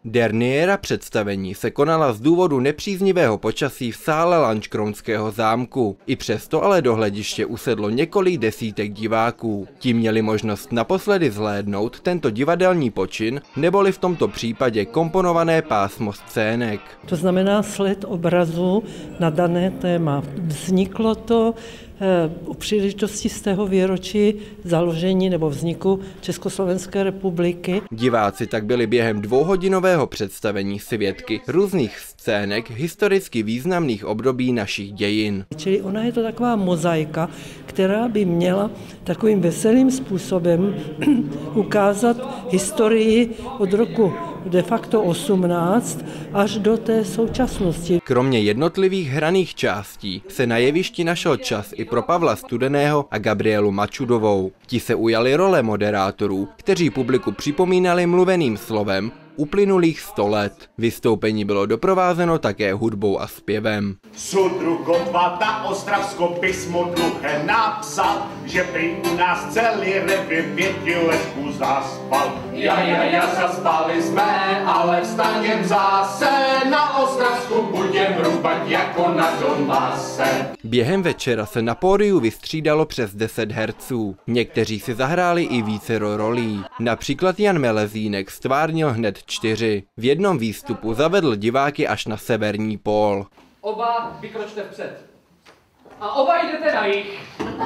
Derniéra představení se konala z důvodu nepříznivého počasí v sále Lanškronského zámku. I přesto ale do hlediště usedlo několik desítek diváků. Ti měli možnost naposledy zhlédnout tento divadelní počin, neboli v tomto případě komponované pásmo scének. To znamená sled obrazu na dané téma. Vzniklo to u příležitosti z tého výročí založení nebo vzniku Československé republiky. Diváci tak byli během dvouhodinového představení svědky různých scének historicky významných období našich dějin. Čili ona je to taková mozaika, která by měla takovým veselým způsobem ukázat historii od roku de facto 18 až do té současnosti. Kromě jednotlivých hraných částí se na jevišti našel čas i pro Pavla Studeného a Gabrielu Mačudovou. Ti se ujali role moderátorů, kteří publiku připomínali mluveným slovem uplynulých 100 let. Vystoupení bylo doprovázeno také hudbou a zpěvem. Sudrugova na Ostravsko písmo dluhé napsal, že prý u nás celý revír 5 letů zaspal. Ja, zaspali jsme, ale vstaněm zase, na Ostravsku budem rubat jako na Donbase. Během večera se na pódiu vystřídalo přes 10 herců. Někteří si zahráli i vícero rolí. Například Jan Melezínek stvárnil hned 4. V jednom výstupu zavedl diváky až na severní pól. Oba vykročte vpřed. A oba jdete na jih.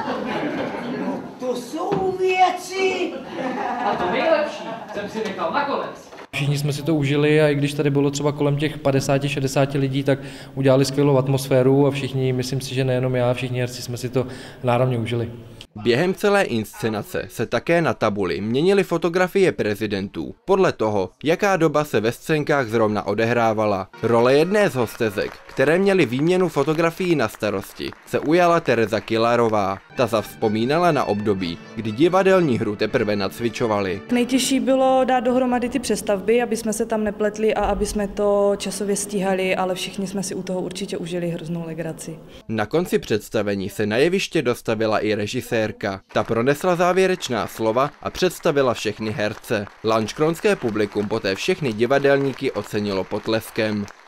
No to jsou věci. A to nejlepší jsem si nechal nakonec. Všichni jsme si to užili a i když tady bylo třeba kolem těch 50-60 lidí, tak udělali skvělou atmosféru a všichni, myslím si, že nejenom já, všichni herci jsme si to náravně užili. Během celé inscenace se také na tabuli měnily fotografie prezidentů podle toho, jaká doba se ve scénkách zrovna odehrávala. Role jedné z hostezek, které měly výměnu fotografií na starosti, se ujala Tereza Kilarová. Ta zavzpomínala na období, kdy divadelní hru teprve nacvičovali. Nejtěžší bylo dát dohromady ty přestavby, aby jsme se tam nepletli a aby jsme to časově stíhali, ale všichni jsme si u toho určitě užili hroznou legraci. Na konci představení se na jeviště dostavila i režisérka. Ta pronesla závěrečná slova a představila všechny herce. Lanškronské publikum poté všechny divadelníky ocenilo potleskem.